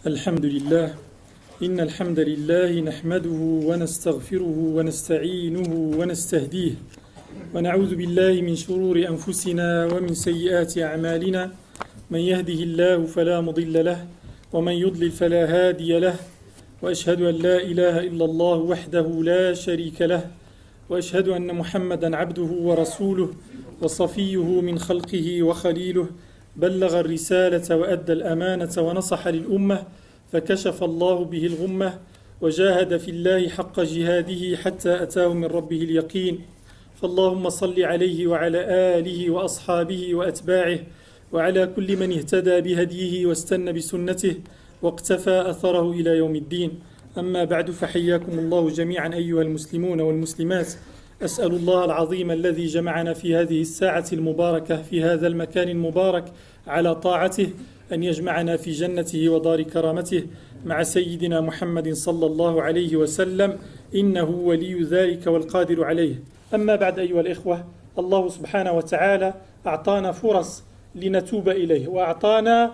الحمد لله. إن الحمد لله نحمده ونستغفره ونستعينه ونستهديه ونعوذ بالله من شرور أنفسنا ومن سيئات أعمالنا. من يهده الله فلا مضل له ومن يضلل فلا هادي له، وأشهد أن لا إله إلا الله وحده لا شريك له، وأشهد أن محمدا عبده ورسوله وصفيه من خلقه وخليله، بلغ الرسالة وأدى الأمانة ونصح للأمة، فكشف الله به الغمة وجاهد في الله حق جهاده حتى أتاه من ربه اليقين. فاللهم صل عليه وعلى آله وأصحابه وأتباعه وعلى كل من اهتدى بهديه واستنى بسنته واقتفى أثره إلى يوم الدين. أما بعد، فحياكم الله جميعا أيها المسلمون والمسلمات. أسأل الله العظيم الذي جمعنا في هذه الساعة المباركة في هذا المكان المبارك على طاعته أن يجمعنا في جنته ودار كرامته مع سيدنا محمد صلى الله عليه وسلم، إنه ولي ذلك والقادر عليه. أما بعد أيها الإخوة، الله سبحانه وتعالى أعطانا فرص لنتوب إليه، وأعطانا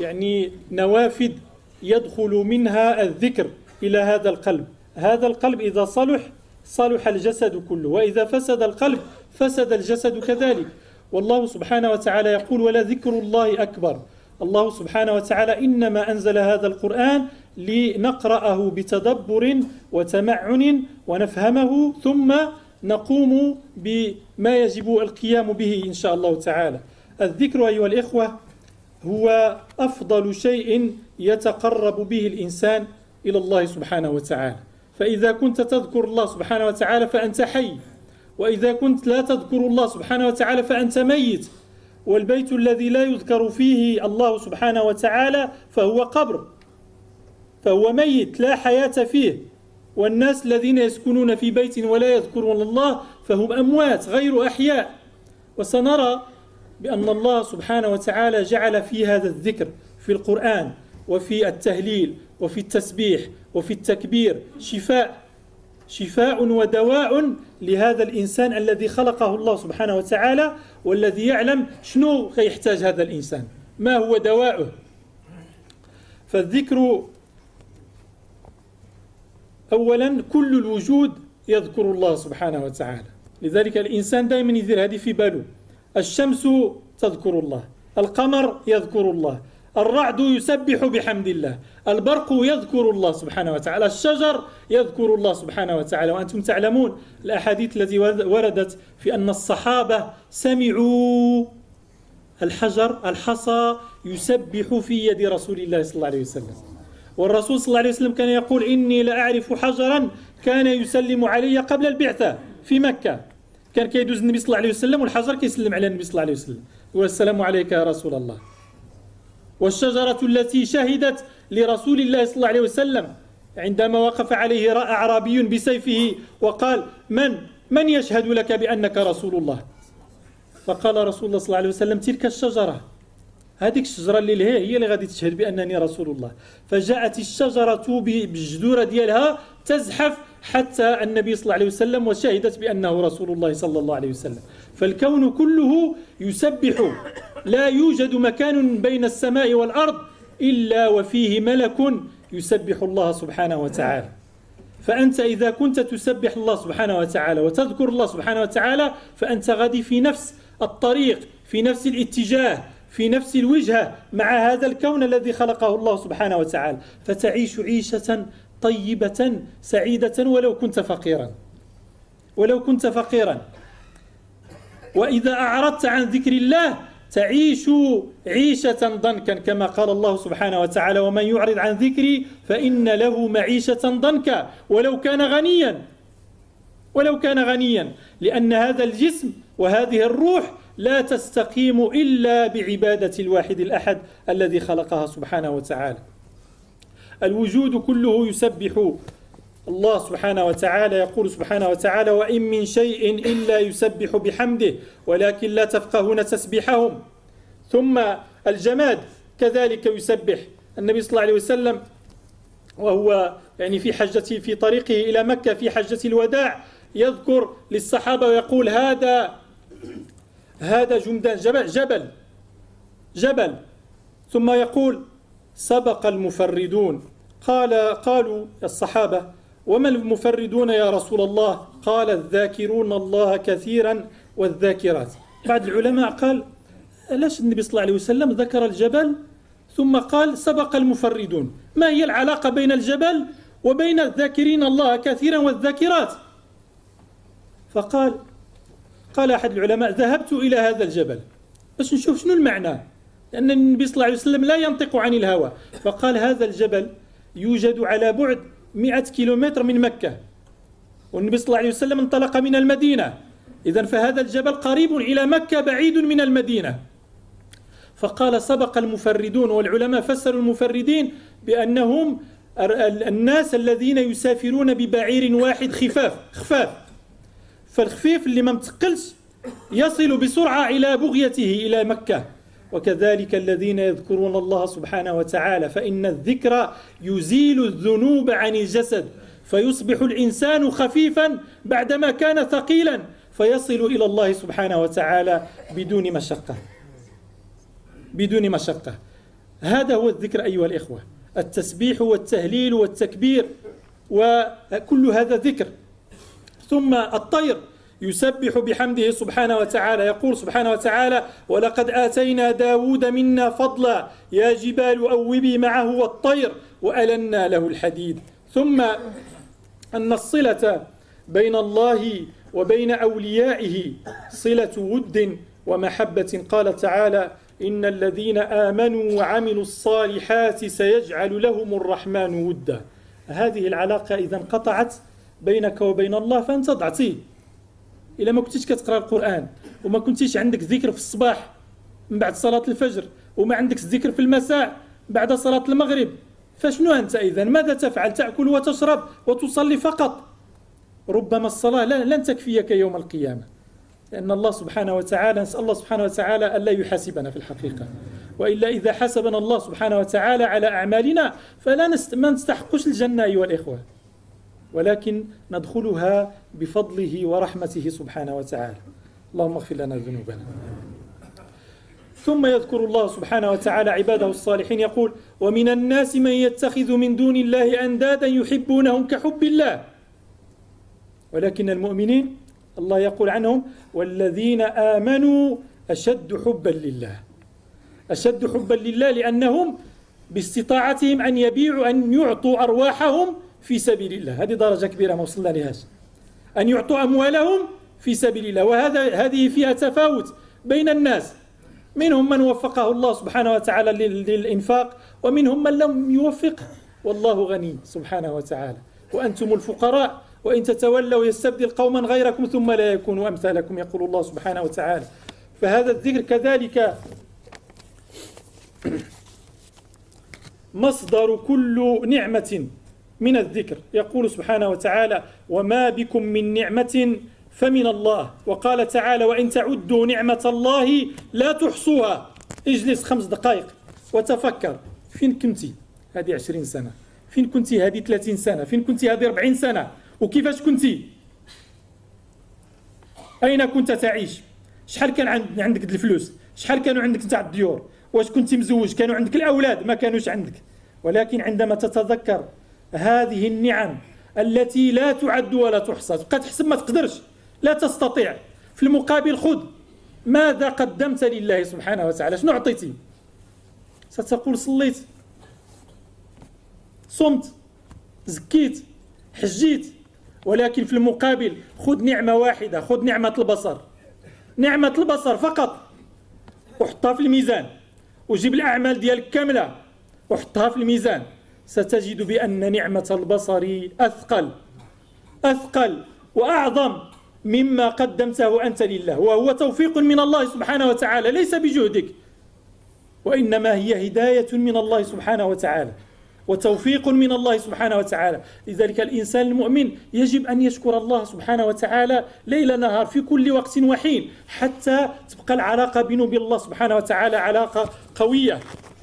نوافذ يدخل منها الذكر إلى هذا القلب. هذا القلب إذا صلح الجسد كله، وإذا فسد القلب فسد الجسد كذلك. والله سبحانه وتعالى يقول: ولذكر الله أكبر. الله سبحانه وتعالى إنما أنزل هذا القرآن لنقرأه بتدبر وتمعن ونفهمه، ثم نقوم بما يجب القيام به إن شاء الله تعالى. الذكر أيها الإخوة هو أفضل شيء يتقرب به الإنسان إلى الله سبحانه وتعالى. فإذا كنت تذكر الله سبحانه وتعالى فأنت حي، وإذا كنت لا تذكر الله سبحانه وتعالى فأنت ميت. والبيت الذي لا يذكر فيه الله سبحانه وتعالى فهو قبر، فهو ميت لا حياة فيه. والناس الذين يسكنون في بيت ولا يذكرون الله فهم أموات غير أحياء. وسنرى بأن الله سبحانه وتعالى جعل في هذا الذكر في القرآن وفي التهليل وفي التسبيح وفي التكبير شفاء ودواء لهذا الإنسان الذي خلقه الله سبحانه وتعالى، والذي يعلم شنو يحتاج هذا الإنسان، ما هو دواؤه. فالذكر أولا كل الوجود يذكر الله سبحانه وتعالى، لذلك الإنسان دائما يدير هذه في باله. الشمس تذكر الله، القمر يذكر الله، الرعد يسبح بحمد الله، البرق يذكر الله سبحانه وتعالى، الشجر يذكر الله سبحانه وتعالى. وأنتم تعلمون الأحاديث التي وردت في أن الصحابة سمعوا الحصى يسبح في يد رسول الله صلى الله عليه وسلم. والرسول صلى الله عليه وسلم كان يقول: إني لأعرف حجرا كان يسلم علي قبل البعثة في مكة. كان كيدوز النبي صلى الله عليه وسلم والحجر كيسلم على النبي صلى الله عليه وسلم، والسلام عليك يا رسول الله. والشجرة التي شهدت لرسول الله صلى الله عليه وسلم عندما وقف عليه أعرابي بسيفه وقال: من يشهد لك بأنك رسول الله؟ فقال رسول الله صلى الله عليه وسلم: تلك الشجرة، هذيك الشجرة اللي هي اللي غادي تشهد بأنني رسول الله. فجاءت الشجرة بالجذور ديالها تزحف حتى النبي صلى الله عليه وسلم وشهدت بأنه رسول الله صلى الله عليه وسلم. فالكون كله يسبح، لا يوجد مكان بين السماء والأرض إلا وفيه ملك يسبح الله سبحانه وتعالى. فأنت إذا كنت تسبح الله سبحانه وتعالى وتذكر الله سبحانه وتعالى فأنت غادي في نفس الطريق، في نفس الاتجاه، في نفس الوجهة مع هذا الكون الذي خلقه الله سبحانه وتعالى، فتعيش عيشة طيبة سعيدة ولو كنت فقيرا. وإذا أعرضت عن ذكر الله تعيش عيشة ضنكا، كما قال الله سبحانه وتعالى: ومن يعرض عن ذكري فإن له معيشة ضنكا ولو كان غنيا، لأن هذا الجسم وهذه الروح لا تستقيم إلا بعبادة الواحد الأحد الذي خلقها سبحانه وتعالى. الوجود كله يسبح الله سبحانه وتعالى. يقول سبحانه وتعالى: وإن من شيء إلا يسبح بحمده ولكن لا تفقهون تسبيحهم. ثم الجماد كذلك يسبح. النبي صلى الله عليه وسلم وهو في طريقه إلى مكة في حجة الوداع يذكر للصحابة ويقول: هذا جمدان جبل. ثم يقول: سبق المفردون. قالوا الصحابة: وما المفردون يا رسول الله؟ قال: الذاكرون الله كثيرا والذاكرات. بعض العلماء قال: علاش النبي صلى الله عليه وسلم ذكر الجبل ثم قال سبق المفردون؟ ما هي العلاقة بين الجبل وبين الذاكرين الله كثيرا والذاكرات؟ قال أحد العلماء: ذهبت إلى هذا الجبل باش نشوف شنو المعنى، لأن النبي صلى الله عليه وسلم لا ينطق عن الهوى. فقال: هذا الجبل يوجد على بعد 100 كيلومتر من مكة، والنبي صلى الله عليه وسلم انطلق من المدينة، إذن فهذا الجبل قريب إلى مكة بعيد من المدينة. فقال: سبق المفردون. والعلماء فسروا المفردين بأنهم الناس الذين يسافرون ببعير واحد خفاف، فالخفيف اللي ما متقلش يصل بسرعة إلى بغيته إلى مكة. وكذلك الذين يذكرون الله سبحانه وتعالى، فإن الذكر يزيل الذنوب عن الجسد، فيصبح الإنسان خفيفا بعدما كان ثقيلا، فيصل إلى الله سبحانه وتعالى بدون مشقة. هذا هو الذكر أيها الإخوة، التسبيح والتهليل والتكبير، وكل هذا ذكر. ثم الطير يسبح بحمده سبحانه وتعالى، يقول سبحانه وتعالى: ولقد آتينا داود منا فضلا يا جبال أوبي معه والطير وألنا له الحديد. ثم أن الصلة بين الله وبين أوليائه صلة ود ومحبة. قال تعالى: إن الذين آمنوا وعملوا الصالحات سيجعل لهم الرحمن ودا. هذه العلاقة إذا انقطعت بينك وبين الله فأنت ضعتي. إلا ما كنتيش كتقرأ القرآن، وما كنتيش عندك ذكر في الصباح من بعد صلاة الفجر، وما عندك ذكر في المساء بعد صلاة المغرب، فشنو أنت إذن؟ ماذا تفعل؟ تأكل وتشرب وتصلي فقط. ربما الصلاة لن تكفيك يوم القيامة، لأن الله سبحانه وتعالى، نسأل الله سبحانه وتعالى ألا يحاسبنا في الحقيقة، وإلا إذا حاسبنا الله سبحانه وتعالى على أعمالنا ما نستحقش الجنة أيها الإخوة، ولكن ندخلها بفضله ورحمته سبحانه وتعالى. اللهم اغفر لنا ذنوبنا. ثم يذكر الله سبحانه وتعالى عباده الصالحين، يقول: ومن الناس من يتخذ من دون الله أندادا يحبونهم كحب الله. ولكن المؤمنين الله يقول عنهم: والذين آمنوا أشد حبا لله. أشد حبا لله لأنهم باستطاعتهم أن يعطوا أرواحهم في سبيل الله. هذه درجة كبيرة ما وصلنا لهاش، أن يعطوا أموالهم في سبيل الله. وهذه فيها تفاوت بين الناس، منهم من وفقه الله سبحانه وتعالى للإنفاق، ومنهم من لم يوفق، والله غني سبحانه وتعالى. وأنتم الفقراء وإن تتولوا يستبدل قوما غيركم ثم لا يكونوا أمثالكم، يقول الله سبحانه وتعالى. فهذا الذكر كذلك مصدر كل نعمة من الذكر. يقول سبحانه وتعالى: وما بكم من نعمة فمن الله. وقال تعالى: وإن تعدوا نعمة الله لا تحصوها. اجلس 5 دقائق وتفكر، فين كنتي هذه 20 سنة؟ فين كنتي هذه 30 سنة؟ فين كنتي هذه 40 سنة؟ وكيفاش كنتي؟ أين كنت تعيش؟ شحال كان عندك الفلوس؟ شحال كانوا عندك نتاع الديور؟ واش كنت مزوج؟ كانوا عندك الأولاد؟ ما كانوش عندك. ولكن عندما تتذكر هذه النعم التي لا تعد ولا تحصى، تبقى تحسب ما تقدرش، لا تستطيع. في المقابل خذ ماذا قدمت لله سبحانه وتعالى، شنو أعطيتي؟ ستقول: صليت، صمت، زكيت، حجيت. ولكن في المقابل خذ نعمة واحدة، خذ نعمة البصر، نعمة البصر فقط، وحطها في الميزان، وجيب الأعمال ديالك كاملة وحطها في الميزان، ستجد بأن نعمة البصر أثقل وأعظم مما قدمته أنت لله، وهو توفيق من الله سبحانه وتعالى ليس بجهدك، وإنما هي هداية من الله سبحانه وتعالى وتوفيق من الله سبحانه وتعالى. لذلك الإنسان المؤمن يجب أن يشكر الله سبحانه وتعالى ليل نهار في كل وقت وحين، حتى تبقى العلاقة بينه وبين الله سبحانه وتعالى علاقة قوية.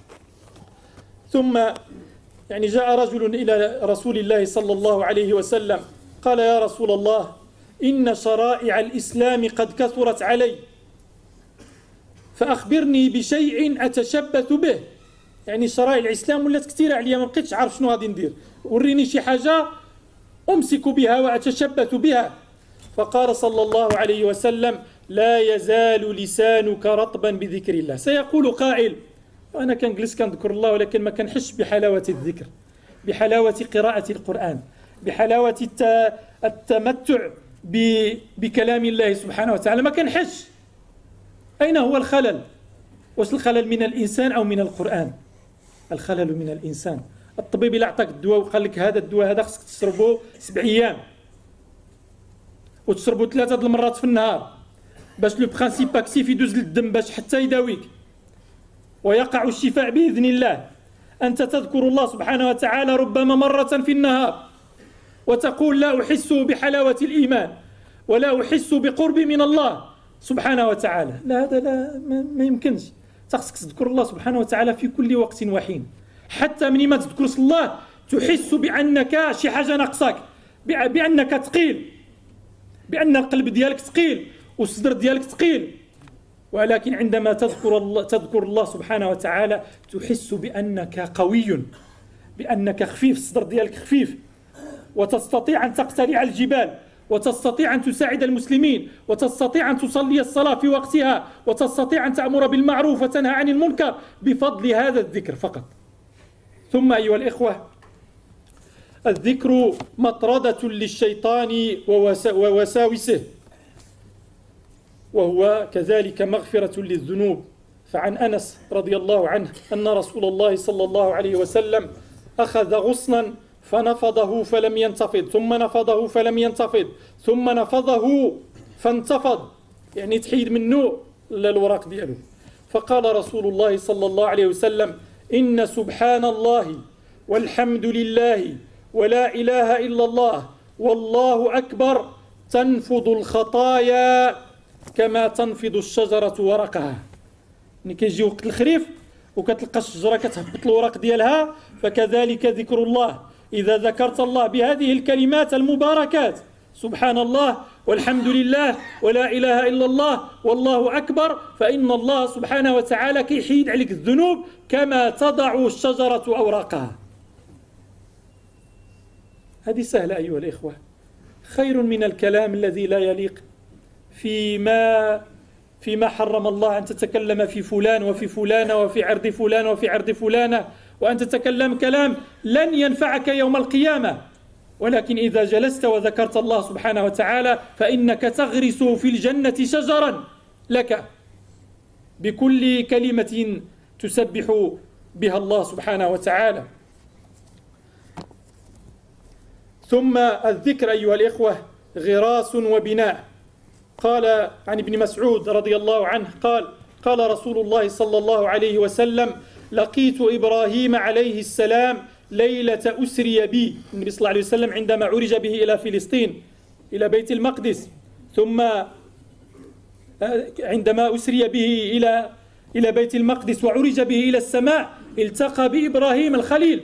ثم جاء رجل إلى رسول الله صلى الله عليه وسلم قال: يا رسول الله، إن شرائع الإسلام قد كثرت علي، فأخبرني بشيء أتشبث به. يعني شرائع الإسلام ولات كثيرة عليا، ما بقيتش عارف شنو غادي ندير، وريني شي حاجة أمسك بها وأتشبث بها. فقال صلى الله عليه وسلم: لا يزال لسانك رطبا بذكر الله. سيقول قائل: أنا كنجلس كنذكر الله ولكن ما كنحش بحلاوة الذكر، بحلاوة قراءة القرآن، بحلاوة التمتع بكلام الله سبحانه وتعالى، ما كنحش. أين هو الخلل؟ واش الخلل من الإنسان أو من القرآن؟ الخلل من الإنسان. الطبيب إلا أعطاك الدواء وقال لك هذا الدواء هذا خصك تشربه 7 أيام وتشربه 3 المرات في النهار باش لو برانسيب اكتيف يدوز للدم باش حتى يداويك ويقع الشفاء بإذن الله. أنت تذكر الله سبحانه وتعالى ربما مرة في النهار وتقول: لا أحس بحلاوة الإيمان ولا أحس بقرب من الله سبحانه وتعالى. لا، هذا لا، ما يمكنش. خصك تذكر الله سبحانه وتعالى في كل وقت وحين، حتى من ما تذكر الله تحس بأنك شي حاجة ناقصك، بأنك ثقيل، بأن القلب ديالك ثقيل والصدر ديالك ثقيل. ولكن عندما تذكر الله سبحانه وتعالى تحس بأنك قوي، بأنك خفيف، الصدر ديالك خفيف، وتستطيع أن تقتلع الجبال، وتستطيع أن تساعد المسلمين، وتستطيع أن تصلي الصلاة في وقتها، وتستطيع أن تأمر بالمعروف وتنهى عن المنكر بفضل هذا الذكر فقط. ثم أيها الإخوة، الذكر مطردة للشيطان ووساوسه، وهو كذلك مغفرة للذنوب. فعن أنس رضي الله عنه أن رسول الله صلى الله عليه وسلم أخذ غصنا فنفضه فلم ينتفض، ثم نفضه فلم ينتفض، ثم نفضه فانتفض، يعني تحيد منه الوراق دياله. فقال رسول الله صلى الله عليه وسلم: إن سبحان الله والحمد لله ولا إله إلا الله والله أكبر تنفض الخطايا كما تنفض الشجرة ورقها. يعني كيجي وقت الخريف وكتلقى الشجرة كتهبط الورق ديالها، فكذلك ذكر الله. إذا ذكرت الله بهذه الكلمات المباركات: سبحان الله والحمد لله ولا إله إلا الله والله أكبر، فإن الله سبحانه وتعالى كيحيد عليك الذنوب كما تضع الشجرة أوراقها. هذه سهلة أيها الإخوة، خير من الكلام الذي لا يليق فيما حرم الله، أن تتكلم في فلان وفي فلانة وفي عرض فلان وفي عرض فلانة، وأن تتكلم كلام لن ينفعك يوم القيامة. ولكن إذا جلست وذكرت الله سبحانه وتعالى فإنك تغرس في الجنة شجرا لك بكل كلمة تسبح بها الله سبحانه وتعالى. ثم الذكر أيها الإخوة غراس وبناء. قال عن ابن مسعود رضي الله عنه قال رسول الله صلى الله عليه وسلم: لقيت إبراهيم عليه السلام ليلة أسري بي، النبي صلى الله عليه وسلم عندما عرج به إلى فلسطين إلى بيت المقدس، ثم عندما أسري به إلى بيت المقدس وعرج به إلى السماء التقى بإبراهيم الخليل.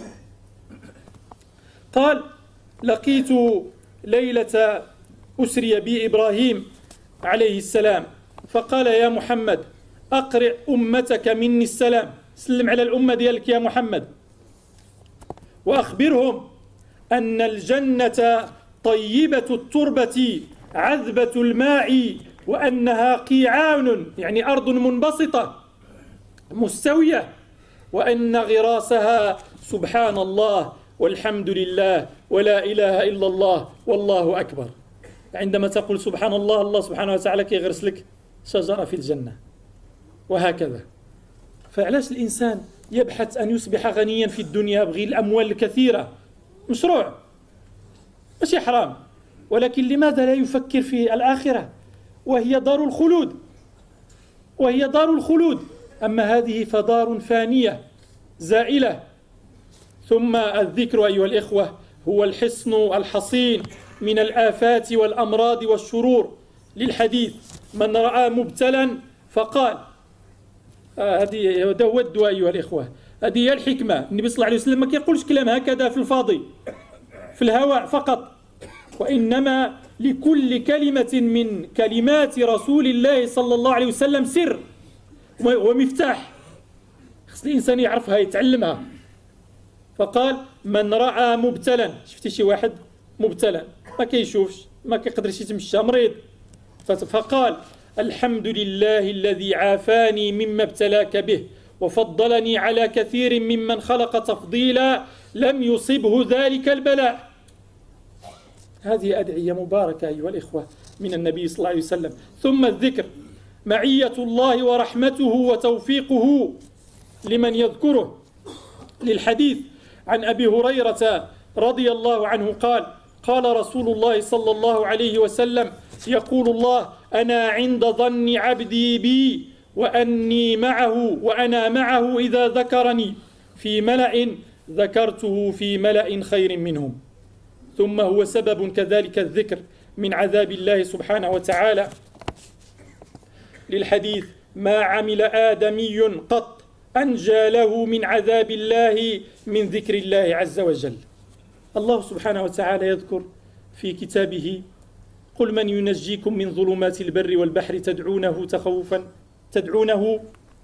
قال: لقيت ليلة أسري بي إبراهيم عليه السلام فقال: يا محمد أقرئ أمتك مني السلام، سلم على الأمة ديالك يا محمد، وأخبرهم أن الجنة طيبة التربة عذبة الماء وأنها قيعان، يعني أرض منبسطة مستوية، وأن غراسها سبحان الله والحمد لله ولا إله إلا الله والله أكبر. عندما تقول سبحان الله، الله سبحانه وتعالى كيغرس لك شجرة في الجنة، وهكذا. فعلاش الإنسان يبحث أن يصبح غنيا في الدنيا، يبغي الأموال الكثيرة؟ مشروع، ماشي حرام، ولكن لماذا لا يفكر في الآخرة وهي دار الخلود، وهي دار الخلود؟ أما هذه فدار فانية زائلة. ثم الذكر أيها الإخوة هو الحصن الحصين من الآفات والأمراض والشرور، للحديث: من رأى مبتلا فقال. هذه هو الدواء أيها الإخوة، هذه هي الحكمة. النبي صلى الله عليه وسلم ما كيقولش كلام هكذا في الفاضي في الهواء فقط، وإنما لكل كلمة من كلمات رسول الله صلى الله عليه وسلم سر ومفتاح. خص الإنسان يعرفها يتعلمها. فقال من رأى مبتلا، شفتي شي واحد مبتلا ما كيشوفش ما كيقدرش يتمشى مريض، فقال الحمد لله الذي عافاني مما ابتلاك به وفضلني على كثير ممن خلق تفضيلا لم يصبه ذلك البلاء. هذه أدعية مباركة أيها الإخوة من النبي صلى الله عليه وسلم. ثم الذكر معية الله ورحمته وتوفيقه لمن يذكره، للحديث عن أبي هريرة رضي الله عنه قال قال رسول الله صلى الله عليه وسلم يقول الله أنا عند ظن عبدي بي وأنا معه إذا ذكرني في ملأ ذكرته في ملأ خير منهم. ثم هو سبب كذلك الذكر من عذاب الله سبحانه وتعالى، للحديث ما عمل آدمي قط أنجى له من عذاب الله من ذكر الله عز وجل. الله سبحانه وتعالى يذكر في كتابه قل من ينجيكم من ظلمات البر والبحر تدعونه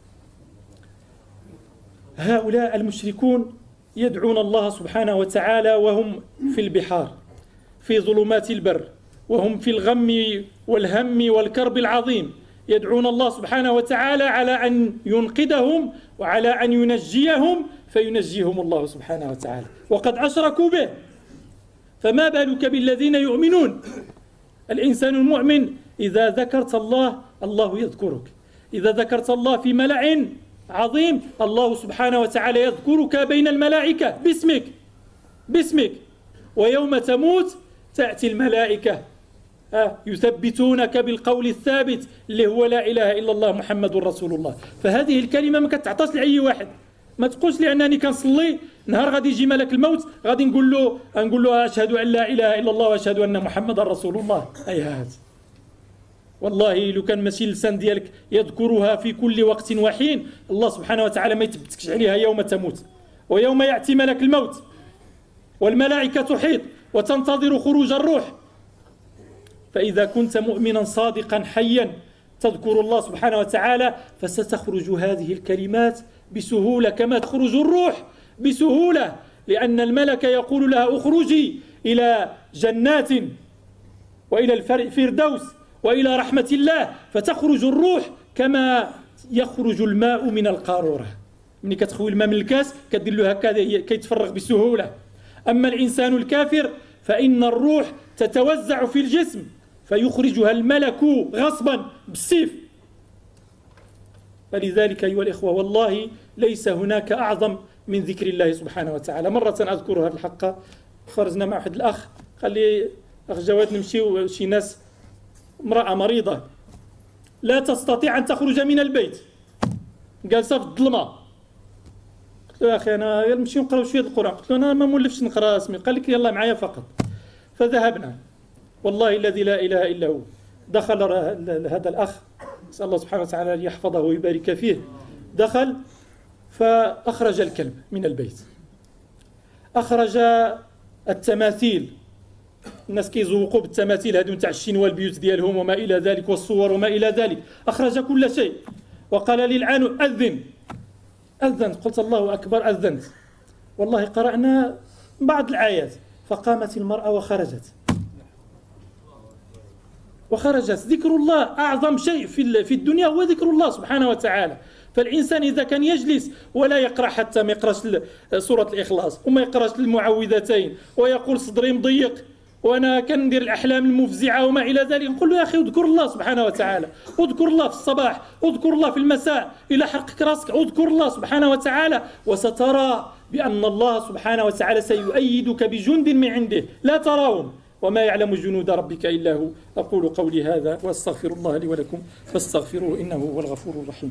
هؤلاء المشركون يدعون الله سبحانه وتعالى وهم في البحار في ظلمات البر، وهم في الغم والهم والكرب العظيم، يدعون الله سبحانه وتعالى على أن ينقذهم وعلى أن ينجيهم، فينجيهم الله سبحانه وتعالى وقد أشركوا به. فما بالك بالذين يؤمنون؟ الإنسان المؤمن إذا ذكرت الله الله يذكرك، إذا ذكرت الله في ملأ عظيم الله سبحانه وتعالى يذكرك بين الملائكة باسمك. ويوم تموت تأتي الملائكة يثبتونك بالقول الثابت اللي هو لا إله إلا الله محمد رسول الله. فهذه الكلمة ما كتعطاش لأي واحد، ما تقولش لأنني كنصلي نهار غادي يجي ملك الموت غادي نقول له أشهد أن لا إله إلا الله وأشهد أن محمد رسول الله. أي هذا والله لو كان ماشي اللسان ديالك يذكرها في كل وقت وحين الله سبحانه وتعالى ما يثبتكش عليها يوم تموت ويوم يأتي ملك الموت والملائكة تحيط وتنتظر خروج الروح. فإذا كنت مؤمنا صادقا حيا تذكر الله سبحانه وتعالى فستخرج هذه الكلمات بسهولة كما تخرج الروح بسهولة، لأن الملك يقول لها اخرجي إلى جنات وإلى الفردوس وإلى رحمة الله، فتخرج الروح كما يخرج الماء من القارورة. ملي كتخوي الماء من الكاس كدير له هكذا كيتفرغ بسهولة. أما الإنسان الكافر فإن الروح تتوزع في الجسم فيخرجها الملك غصبا بالسيف. فلذلك أيها الإخوة والله ليس هناك أعظم من ذكر الله سبحانه وتعالى. مرة أذكرها في الحقيقة، خرجنا مع واحد الأخ قال لي أخ جواد نمشيو شي ناس، امرأة مريضة لا تستطيع أن تخرج من البيت جالسة في الظلمة. قلت له يا أخي أنا نمشيو نقراو شوية القرآن، قلت له أنا ما مولفش نقرا اسمي، قال لك يلا معايا فقط. فذهبنا والله الذي لا إله إلا هو، دخل هذا الأخ نسأل الله سبحانه وتعالى أن يحفظه ويبارك فيه، دخل فأخرج الكلب من البيت، أخرج التماثيل، الناس كيزوقوا بالتماثيل هذو نتاع الشينوا البيوت ديالهم وما إلى ذلك والصور وما إلى ذلك، أخرج كل شيء وقال لي الآن أذن. قلت الله أكبر، أذنت والله قرأنا بعض الآيات فقامت المرأة وخرجت. ذكر الله أعظم شيء في الدنيا هو ذكر الله سبحانه وتعالى. فالإنسان إذا كان يجلس ولا يقرأ، حتى ما يقرأش سورة الإخلاص وما يقرأش المعوذتين ويقول صدري مضيق وأنا كندير الأحلام المفزعة وما إلى ذلك، نقول له يا أخي اذكر الله سبحانه وتعالى، اذكر الله في الصباح، اذكر الله في المساء، إلى حرقك راسك اذكر الله سبحانه وتعالى، وسترى بأن الله سبحانه وتعالى سيؤيدك بجند من عنده لا تراهم وما يعلم جنود ربك إلا هو. أقول قولي هذا وأستغفر الله لي ولكم فاستغفروه إنه هو الغفور الرحيم.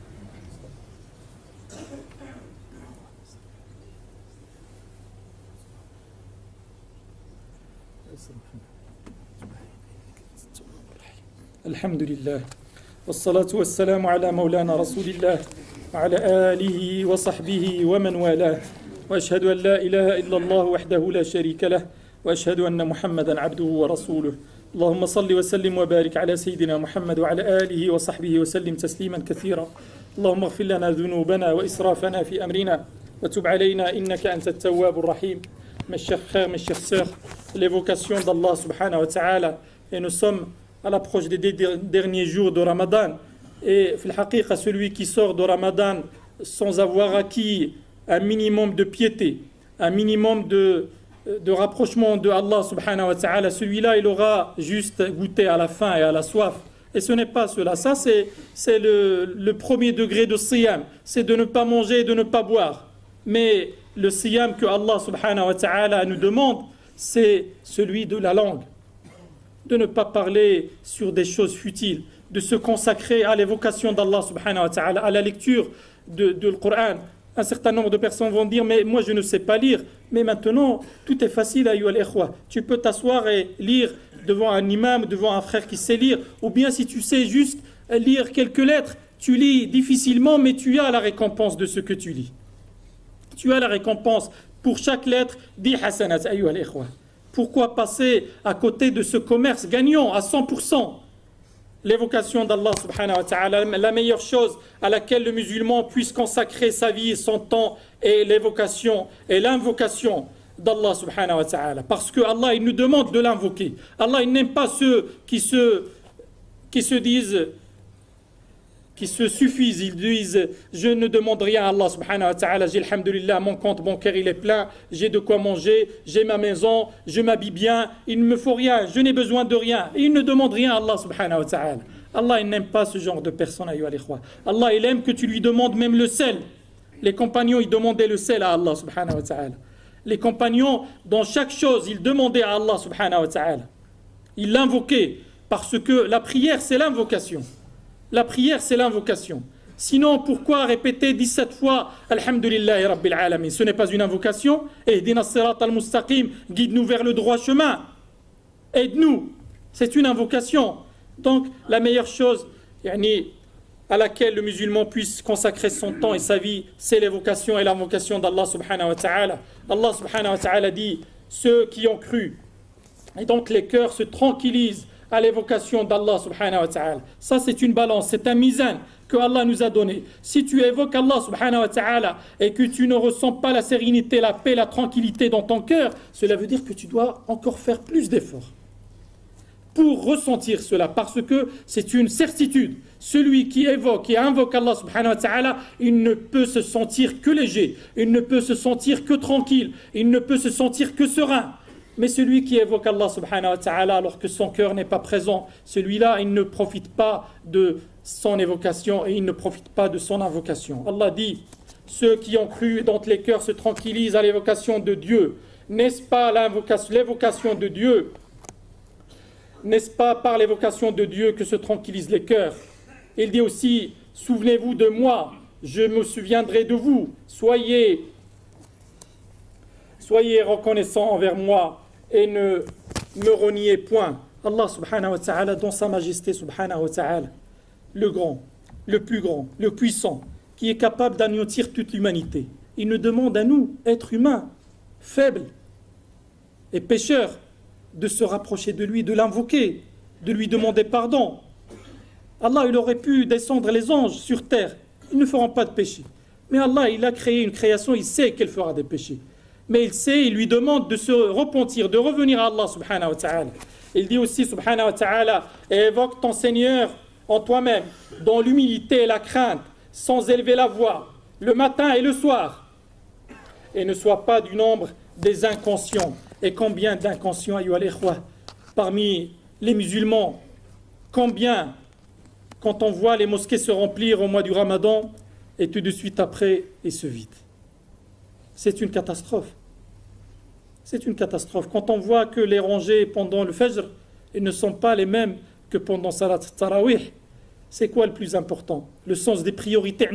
الحمد لله والصلاة والسلام على مولانا رسول الله وعلى آله وصحبه ومن والاه، وأشهد أن لا إله إلا الله وحده لا شريك له، وأشهد أن محمدا عبده ورسوله. اللهم صل وسلم وبارك على سيدنا محمد وعلى آله وصحبه وسلم تسليما كثيرا. اللهم اغفر لنا ذنوبنا وإسرافنا في أمرنا وتب علينا إنك أنت التواب الرحيم. Mes chers frères, mes chères sœurs, l'évocation d'Allah subhanahu wa ta'ala, et nous sommes à l'approche des derniers jours de Ramadan, et fil haqiqa, celui qui sort de Ramadan sans avoir acquis un minimum de piété, un minimum de rapprochement de Allah subhanahu wa ta'ala, celui-là il aura juste goûté à la faim et à la soif. Et ce n'est pas cela. Ça, c'est le premier degré de siyam. C'est de ne pas manger et de ne pas boire. Mais le siyam que Allah subhanahu wa ta'ala nous demande, c'est celui de la langue. De ne pas parler sur des choses futiles. De se consacrer à l'évocation d'Allah subhanahu wa ta'ala, à la lecture de le Coran. Un certain nombre de personnes vont dire, mais moi je ne sais pas lire. Mais maintenant, tout est facile, ayyuhal ikhwa. Tu peux t'asseoir et lire devant un imam, devant un frère qui sait lire. Ou bien si tu sais juste lire quelques lettres, tu lis difficilement, mais tu as la récompense de ce que tu lis. Tu as la récompense. Pour chaque lettre, 10 hasanat, ayyuhal ikhwa. Pourquoi passer à côté de ce commerce gagnant à 100%? L'évocation d'Allah subhanahu wa ta'ala, la meilleure chose à laquelle le musulman puisse consacrer sa vie et son temps est l'évocation et l'invocation d'Allah subhanahu wa ta'ala. Parce que Allah, il nous demande de l'invoquer. Allah, il n'aime pas ceux qui se suffisent. Ils disent, je ne demande rien à Allah subhanahu wa ta'ala. J'ai alhamdulillah, mon compte bancaire il est plein. J'ai de quoi manger, j'ai ma maison, je m'habille bien. Il ne me faut rien, je n'ai besoin de rien. Et il ne demande rien à Allah subhanahu wa ta'ala. Allah, il n'aime pas ce genre de personnes, ayyuhal ikhwa. Allah, il aime que tu lui demandes même le sel. Les compagnons, ils demandaient le sel à Allah subhanahu wa ta'ala. Les compagnons, dans chaque chose, ils demandaient à Allah subhanahu wa ta'ala. Ils l'invoquaient, parce que la prière, c'est l'invocation. La prière, c'est l'invocation. Sinon, pourquoi répéter 17 fois Alhamdulillahi Rabbil Alamin? Ce n'est pas une invocation. Ihdina as-sirata al-mustaqim, guide-nous vers le droit chemin. Aide-nous. C'est une invocation. Donc, la meilleure chose à laquelle le musulman puisse consacrer son temps et sa vie, c'est l'évocation et l'invocation d'Allah subhanahu wa ta'ala. Allah subhanahu wa ta'ala dit, ceux qui ont cru, et donc les cœurs se tranquillisent à l'évocation d'Allah subhanahu wa ta'ala. Ça, c'est une balance, c'est un mizan que Allah nous a donné. Si tu évoques Allah subhanahu wa ta'ala et que tu ne ressens pas la sérénité, la paix, la tranquillité dans ton cœur, cela veut dire que tu dois encore faire plus d'efforts pour ressentir cela, parce que c'est une certitude. Celui qui évoque et invoque Allah subhanahu wa ta'ala, il ne peut se sentir que léger, il ne peut se sentir que tranquille, il ne peut se sentir que serein. Mais celui qui évoque Allah subhanahu wa ta'ala alors que son cœur n'est pas présent, celui-là, il ne profite pas de son évocation et il ne profite pas de son invocation. Allah dit, ceux qui ont cru dont les cœurs se tranquillisent à l'évocation de Dieu, n'est-ce pas l'évocation de Dieu? N'est-ce pas par l'évocation de Dieu que se tranquillisent les cœurs? Il dit aussi, souvenez-vous de moi, je me souviendrai de vous, soyez reconnaissants envers moi et ne me reniez point. Allah subhanahu wa ta'ala, dans sa majesté subhanahu wa ta'ala, le grand, le plus grand, le puissant, qui est capable d'anéantir toute l'humanité. Il nous demande à nous, êtres humains, faibles et pécheurs, de se rapprocher de lui, de l'invoquer, de lui demander pardon. Allah, il aurait pu descendre les anges sur terre. Ils ne feront pas de péché. Mais Allah, il a créé une création, il sait qu'elle fera des péchés. Mais il sait, il lui demande de se repentir, de revenir à Allah subhanahu wa ta'ala. Il dit aussi subhanahu wa ta'ala, évoque ton Seigneur en toi-même, dans l'humilité et la crainte, sans élever la voix, le matin et le soir. Et ne sois pas du nombre des inconscients. Et combien d'inconscients, ayyuhal ikhwa, parmi les musulmans, combien, quand on voit les mosquées se remplir au mois du Ramadan, et tout de suite après, ils se vident. C'est une catastrophe. C'est une catastrophe. Quand on voit que les rangées pendant le Fajr, ils ne sont pas les mêmes que pendant Salat Tarawih, c'est quoi le plus important? Le sens des priorités.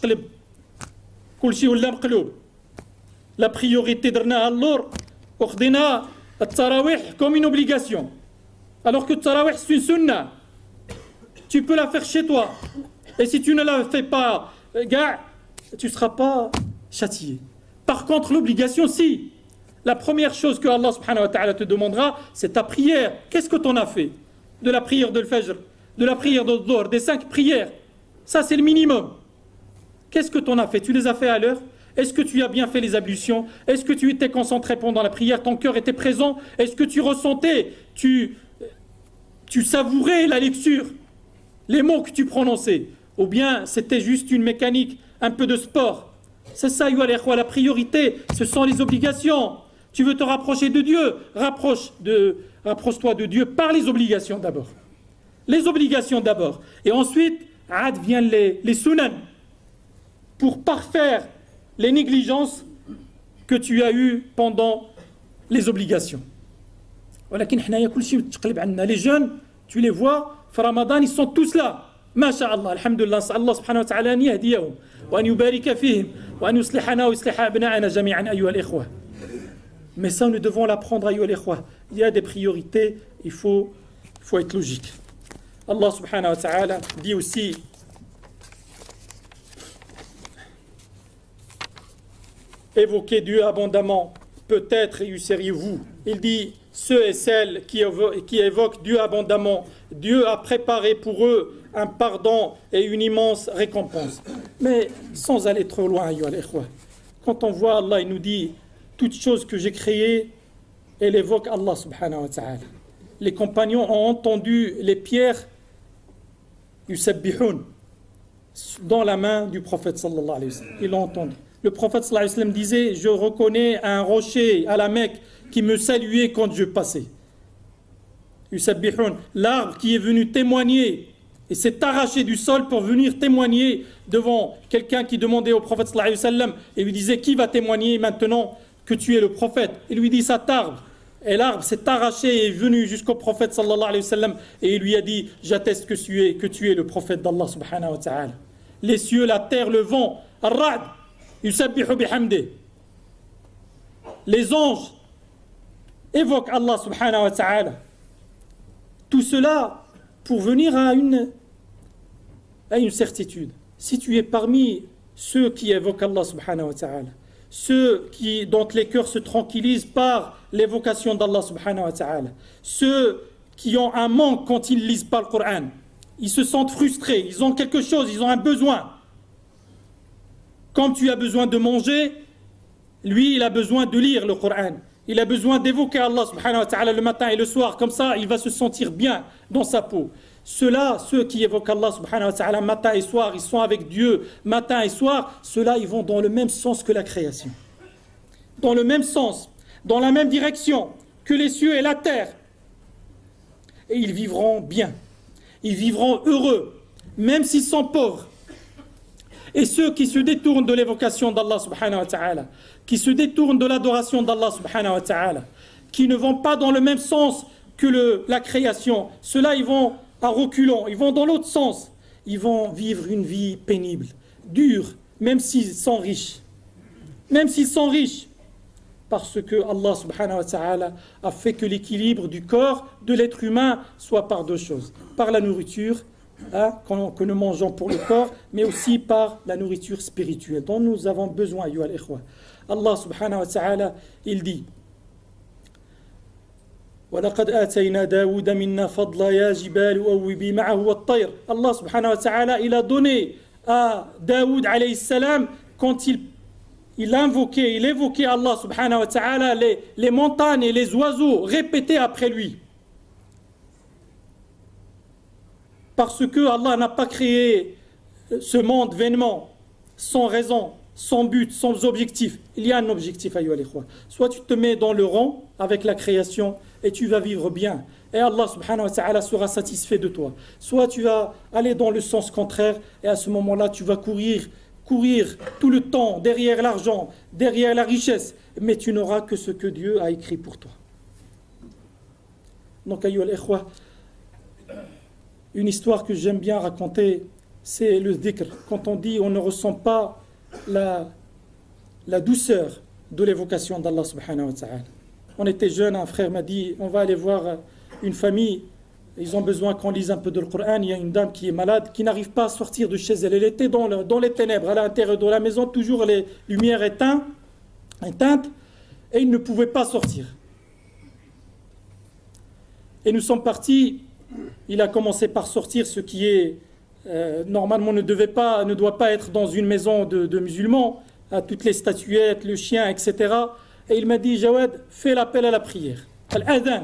La priorité d'Arna Allah, ordina Tarawih comme une obligation. Alors que Tarawih c'est une sunna. Tu peux la faire chez toi. Et si tu ne la fais pas, tu ne seras pas châtié. Par contre, l'obligation, si. La première chose que Allah subhanahu wa ta'ala te demandera, c'est ta prière. Qu'est-ce que tu en as fait? De la prière de l'Fajr, de la prière de Dhuhr, des 5 prières. Ça, c'est le minimum. Qu'est-ce que tu en as fait? Tu les as fait à l'heure? Est-ce que tu as bien fait les ablutions? Est-ce que tu étais concentré pendant la prière? Ton cœur était présent? Est-ce que tu ressentais, tu savourais la lecture, les mots que tu prononçais? Ou bien c'était juste une mécanique, un peu de sport? C'est ça, la priorité, ce sont les obligations. Tu veux te rapprocher de Dieu, rapproche-toi de Dieu par les obligations d'abord. Les obligations d'abord. Et ensuite, viennent les sunan, pour parfaire les négligences que tu as eues pendant les obligations. Les jeunes, tu les vois, Ramadan, ils sont tous là. MashaAllah, alhamdulillah, Allah subhanahu wa ta'ala an yahdiyahum, wa an yubarika fihim, wa an yuslihana wa yusliha abna'ana jami'an ayyuha al-ikhwa. Mais ça, nous devons l'apprendre, ayyuha al-ikhwa. Il y a des priorités, il faut être logique. Allah subhanahu wa ta'ala dit aussi: évoquez Dieu abondamment, peut-être réussiriez-vous. Il dit: ceux et celles qui évoquent Dieu abondamment, Dieu a préparé pour eux un pardon et une immense récompense. Mais sans aller trop loin, quand on voit Allah, il nous dit: toute chose que j'ai créée, elle évoque Allah subhanahu wa ta'ala. Les compagnons ont entendu les pierres yusabbihun dans la main du prophète sallallahu alayhi wa sallam. Ils l'ont entendu. Le prophète sallallahu alayhi wa sallam disait: je reconnais un rocher à la Mecque qui me saluait quand je passais. Yusabbihun, l'arbre qui est venu témoigner et s'est arraché du sol pour venir témoigner devant quelqu'un qui demandait au prophète sallallahu alayhi wa sallam et lui disait: qui va témoigner maintenant que tu es le prophète? Il lui dit: cet arbre. Et l'arbre s'est arraché et est venu jusqu'au prophète sallallahu alayhi wa sallam et il lui a dit: j'atteste que tu es le prophète d'Allah subhanahu wa ta'ala. Les cieux, la terre, le vent, ar-ra'd, yusabbihu bihamdi. Les anges évoquent Allah subhanahu wa ta'ala. Tout cela pour venir à une certitude. Si tu es parmi ceux qui évoquent Allah subhanahu wa ta'ala, ceux dont les cœurs se tranquillisent par l'évocation d'Allah subhanahu wa ta'ala, ceux qui ont un manque quand ils ne lisent pas le Coran, ils se sentent frustrés, ils ont quelque chose, ils ont un besoin. Comme tu as besoin de manger, lui il a besoin de lire le Coran, il a besoin d'évoquer Allah subhanahu wa ta'ala le matin et le soir, comme ça il va se sentir bien dans sa peau. Ceux qui évoquent Allah subhanahu wa ta'ala matin et soir, ils sont avec Dieu matin et soir, ceux-là ils vont dans le même sens que la création. Dans le même sens, dans la même direction que les cieux et la terre. Et ils vivront bien, ils vivront heureux, même s'ils sont pauvres. Et ceux qui se détournent de l'évocation d'Allah subhanahu wa ta'ala, qui se détournent de l'adoration d'Allah subhanahu wa ta'ala, qui ne vont pas dans le même sens que la création, ceux-là ils vont à reculons, ils vont dans l'autre sens. Ils vont vivre une vie pénible, dure, même s'ils sont riches. Même s'ils sont riches. Parce que Allah subhanahu wa ta'ala a fait que l'équilibre du corps de l'être humain soit par deux choses. Par la nourriture, que nous mangeons pour le corps, mais aussi par la nourriture spirituelle dont nous avons besoin, ayyuha al-ikhwa. Allah subhanahu wa ta'ala, il dit: وَلَقَدْ آتَيْنَا دَاوُودَ مِنَّا فَضْلًا يَا جِبَالُ أَوِّبِي مَعَهُ وَالطَّيْرِ. Allah subhanahu wa ta'ala, il a donné à Daoud alayhi salam, quand il invoquait, il évoquait Allah subhanahu wa ta'ala, les montagnes et les oiseaux répétaient après lui. Parce que Allah n'a pas créé ce monde vainement, sans raison, sans but, sans objectif. Il y a un objectif, ayyuha al-ikhwa. Soit tu te mets dans le rang avec la création et tu vas vivre bien. Et Allah subhanahu wa ta'ala sera satisfait de toi. Soit tu vas aller dans le sens contraire et à ce moment-là tu vas courir tout le temps derrière l'argent, derrière la richesse, mais tu n'auras que ce que Dieu a écrit pour toi. Donc, ayyuha al-ikhwa, une histoire que j'aime bien raconter, c'est le dhikr. Quand on dit on ne ressent pas la douceur de l'évocation d'Allah subhanahu wa ta'ala. On était jeunes, un frère m'a dit: on va aller voir une famille, ils ont besoin qu'on lise un peu de le Coran. Il y a une dame qui est malade, qui n'arrive pas à sortir de chez elle. Elle était dans les ténèbres, à l'intérieur de la maison, toujours les lumières éteintes, et il ne pouvait pas sortir. Et nous sommes partis. Il a commencé par sortir ce qui est normalement ne doit pas être dans une maison de musulmans, à toutes les statuettes, le chien, etc. Et il m'a dit, Jawad, fais l'appel à la prière. Al-Adhan.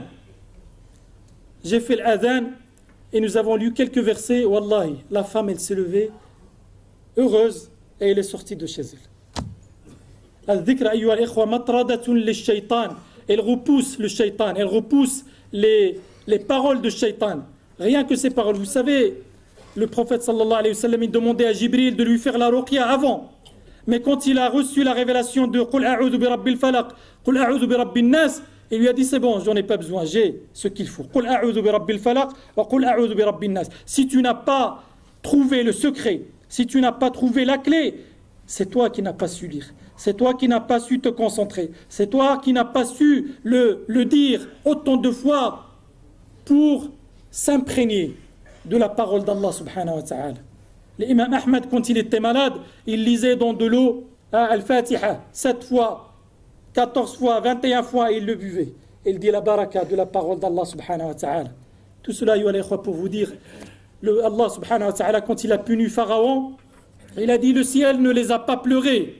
J'ai fait l'Adhan et nous avons lu quelques versets. Wallahi, la femme, elle s'est levée, heureuse, et elle est sortie de chez elle. Al-Dhikra, ayyuha al-ikhwa, matradatun lish-shaytan. Elle repousse le shaytan, elle repousse les paroles de shaytan. Rien que ces paroles. Vous savez, le prophète sallallahu alayhi wa sallam, il demandait à Jibril de lui faire la ruqya avant. Mais quand il a reçu la révélation de Qul a'udhu bi rabbil falaq, Qul a'udhu bi rabbin nas, il lui a dit c'est bon, j'en ai pas besoin, j'ai ce qu'il faut. Qul a'udhu bi rabbil falaq wa Qul a'udhu bi rabbin nas. Si tu n'as pas trouvé le secret, si tu n'as pas trouvé la clé, c'est toi qui n'as pas su lire. C'est toi qui n'as pas su te concentrer. C'est toi qui n'as pas su le dire autant de fois pour s'imprégner de la parole d'Allah subhanahu wa ta'ala. L'imam Ahmed, quand il était malade, il lisait dans de l'eau Al-Fatiha 7 fois, 14 fois, 21 fois, et il le buvait. Il dit la baraka de la parole d'Allah subhanahu wa ta'ala. Tout cela, pour vous dire, Allah subhanahu wa ta'ala, quand il a puni Pharaon, il a dit le ciel ne les a pas pleurés.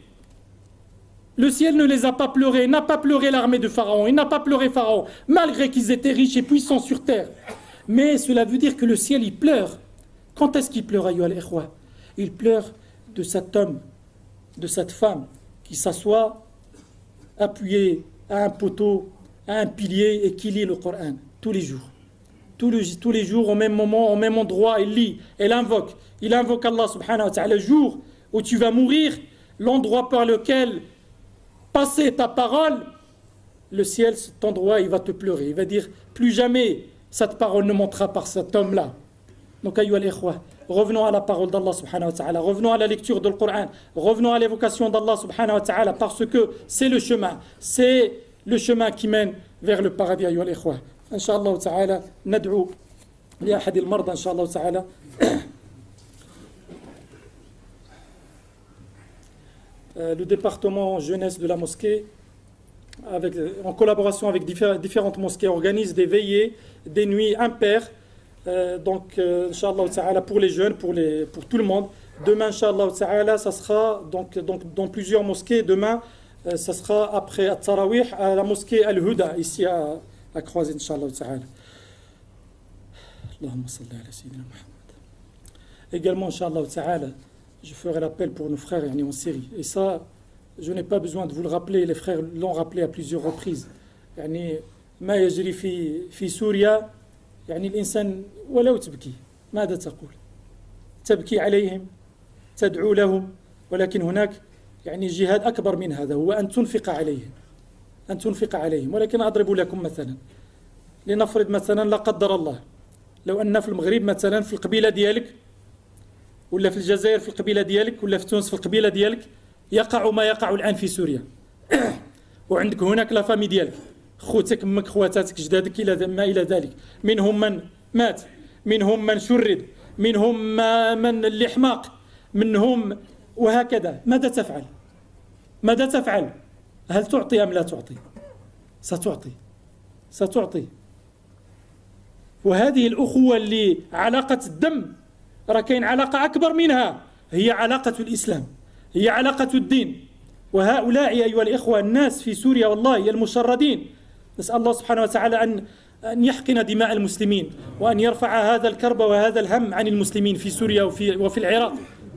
Le ciel ne les a pas pleurés, il n'a pas pleuré l'armée de Pharaon, il n'a pas pleuré Pharaon, malgré qu'ils étaient riches et puissants sur terre. Mais cela veut dire que le ciel, il pleure. Quand est-ce qu'il pleure, ayyuha al-ikhwa? Il pleure de cet homme, de cette femme, qui s'assoit appuyé à un poteau, à un pilier, et qui lit le Coran tous les jours. Tous les jours, au même moment, au même endroit, il lit, il invoque Allah subhanahu wa ta'ala. Le jour où tu vas mourir, l'endroit par lequel passer ta parole, le ciel, cet endroit, il va te pleurer. Il va dire, plus jamais cette parole ne montera par cet homme-là. Donc, ayyuha al-ikhwa, revenons à la parole d'Allah subhanahu wa ta'ala, revenons à la lecture du Coran, revenons à l'évocation d'Allah subhanahu wa ta'ala, parce que c'est le chemin qui mène vers le paradis, ayyuha al-ikhwa. Inch'Allah ta'ala, nad'u li ahadi al-marda, inch'Allah ta'ala. Le département jeunesse de la mosquée, en collaboration avec différentes mosquées, organise des veillées, des nuits impaires. Donc, Inch'Allah ta'ala, pour les jeunes, pour tout le monde. Demain, Inch'Allah ta'ala, ça sera donc, dans plusieurs mosquées. Demain, ça sera après At-Tarawih à la mosquée Al-Huda, ici à Croisé, Inch'Allah ta'ala. Allahumma salli ala sayyidina Muhammad. Également, Inch'Allah ta'ala, je ferai l'appel pour nos frères en Syrie. Et ça, je n'ai pas besoin de vous le rappeler, les frères l'ont rappelé à plusieurs reprises. ما يجري في سوريا يعني الإنسان ولو تبكي ماذا تقول؟ تبكي عليهم، تدعو لهم، ولكن هناك جهاد أكبر من هذا، هو أن تنفق عليهم. ولكن أضرب لكم مثلا، لنفرض مثلا لا قدر الله لو أن في المغرب مثلا في القبيلة ديالك، ولا في الجزائر في القبيلة ديالك، ولا في تونس في القبيلة ديالك، يقع ما يقع الآن في سوريا، وعندك هناك لا فامي ديالك، خوتك، امك، خواتاتك، جدادك، الى ما الى ذلك، منهم من مات، منهم من شرد، منهم من اللي حماق، منهم وهكذا. ماذا تفعل؟ هل تعطي ام لا تعطي؟ ستعطي. وهذه الأخوة اللي علاقة الدم، راه كاين علاقة أكبر منها، هي علاقة الإسلام، هي علاقة الدين. وهؤلاء أيها الإخوة الناس في سوريا والله المشردين، نسأل الله سبحانه وتعالى أن يحقن دماء المسلمين، وأن يرفع هذا الكرب وهذا الهم عن المسلمين في سوريا وفي العراق.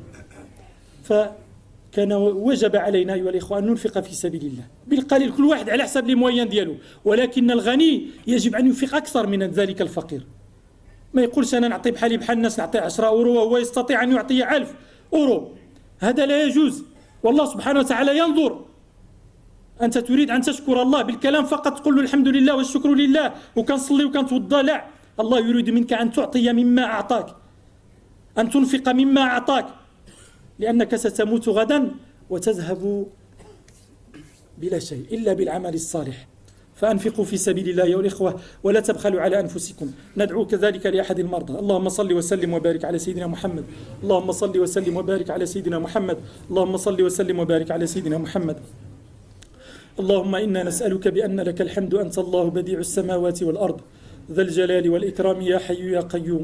فكان وجب علينا أيها الإخوة أن ننفق في سبيل الله بالقليل، كل واحد على حسب الموين ديالو، ولكن الغني يجب أن ينفق أكثر من ذلك الفقير. ما يقولش أنا نعطي بحالي بحال الناس، نعطي 10 أورو وهو يستطيع أن يعطي 1000 أورو، هذا لا يجوز. والله سبحانه وتعالى ينظر. أنت تريد أن تشكر الله بالكلام فقط، تقول له الحمد لله والشكر لله وكنصلي وكنتوضا، لا، الله يريد منك أن تعطي مما أعطاك، أن تنفق مما أعطاك، لأنك ستموت غدا وتذهب بلا شيء إلا بالعمل الصالح. فأنفقوا في سبيل الله يا الإخوة ولا تبخلوا على أنفسكم. ندعو كذلك لأحد المرضى. اللهم صل وسلم وبارك على سيدنا محمد، اللهم صل وسلم وبارك على سيدنا محمد، اللهم صل وسلم وبارك على سيدنا محمد. اللهم إنا نسألك بأن لك الحمد، أنت الله بديع السماوات والأرض ذا الجلال والإكرام، يا حي يا قيوم،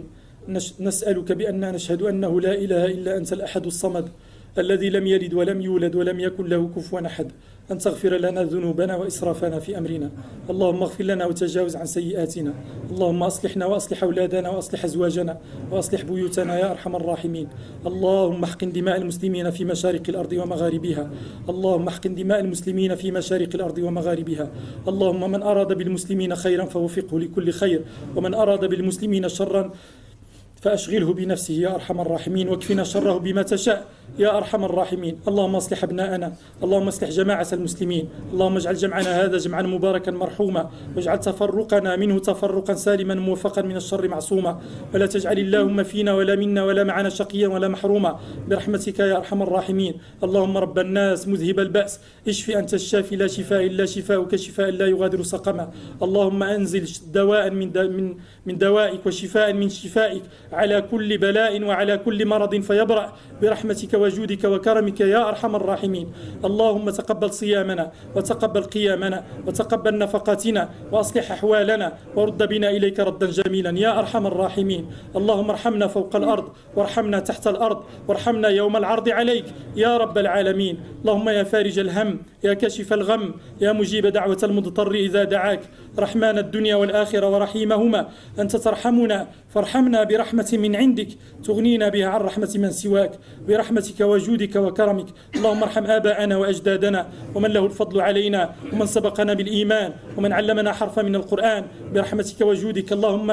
نسألك بأننا نشهد أنه لا إله إلا أنت الأحد الصمد الذي لم يلد ولم يولد ولم يكن له كفوا أحد، أن تغفر لنا ذنوبنا وإسرافنا في أمرنا. اللهم اغفر لنا وتجاوز عن سيئاتنا. اللهم أصلحنا وأصلح أولادنا وأصلح أزواجنا وأصلح بيوتنا يا أرحم الراحمين. اللهم احقن دماء المسلمين في مشارق الأرض ومغاربها. اللهم احقن دماء المسلمين في مشارق الأرض ومغاربها. اللهم من أراد بالمسلمين خيرا فوفقه لكل خير، ومن أراد بالمسلمين شرا فأشغله بنفسه يا أرحم الراحمين، واكفنا شره بما تشاء يا أرحم الراحمين. اللهم اصلح أبناءنا، اللهم اصلح جماعة المسلمين. اللهم اجعل جمعنا هذا جمعا مباركا مرحوما، واجعل تفرقنا منه تفرقا سالما موفقا من الشر معصوما، ولا تجعل اللهم فينا ولا منا ولا معنا شقيا ولا محروما برحمتك يا أرحم الراحمين. اللهم رب الناس مذهب البأس اشف أنت الشافي لا شفاء إلا شفاؤك شفاء لا يغادر سقما. اللهم أنزل دواء من دوائك وشفاء من شفائك على كل بلاء وعلى كل مرض فيبرأ برحمتك وجودك وكرمك يا أرحم الراحمين. اللهم تقبل صيامنا وتقبل قيامنا وتقبل نفقاتنا وأصلح أحوالنا ورد بنا إليك ردا جميلا يا أرحم الراحمين. اللهم ارحمنا فوق الأرض وارحمنا تحت الأرض وارحمنا يوم العرض عليك يا رب العالمين. اللهم يا فارج الهم يا كاشف الغم يا مجيب دعوة المضطر إذا دعاك، رحمن الدنيا والآخرة ورحيمهما، أنت ترحمنا فارحمنا برحمة من عندك تغنينا بها عن رحمة من سواك برحمتك وجودك وكرمك. اللهم ارحم آباءنا وأجدادنا ومن له الفضل علينا ومن سبقنا بالإيمان ومن علمنا حرفا من القرآن برحمتك وجودك.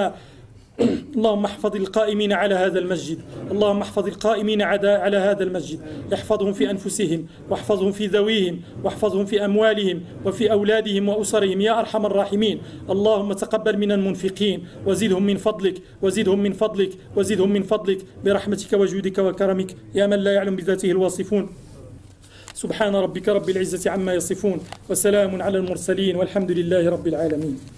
اللهم احفظ القائمين على هذا المسجد، اللهم احفظ القائمين على هذا المسجد، احفظهم في أنفسهم واحفظهم في ذويهم واحفظهم في أموالهم وفي أولادهم وأسرهم يا أرحم الراحمين. اللهم تقبل من المنفقين وزدهم من فضلك وزدهم من فضلك وزدهم من فضلك برحمتك وجودك وكرمك يا من لا يعلم بذاته الواصفون. سبحان ربك رب العزة عما يصفون وسلام على المرسلين والحمد لله رب العالمين.